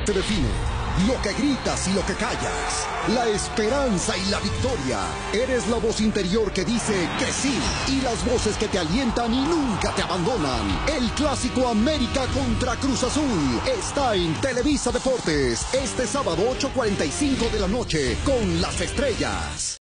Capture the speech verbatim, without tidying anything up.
te define, lo que gritas y lo que callas, la esperanza y la victoria. Eres la voz interior que dice que sí y las voces que te alientan y nunca te abandonan. El clásico América contra Cruz Azul está en Televisa Deportes este sábado ocho cuarenta y cinco de la noche con las estrellas.